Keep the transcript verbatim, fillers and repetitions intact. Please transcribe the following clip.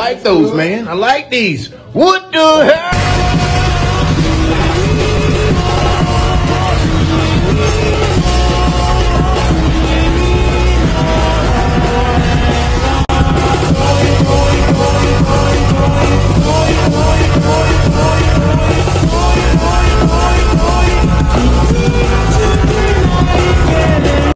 like those, man. I like these. What the hell?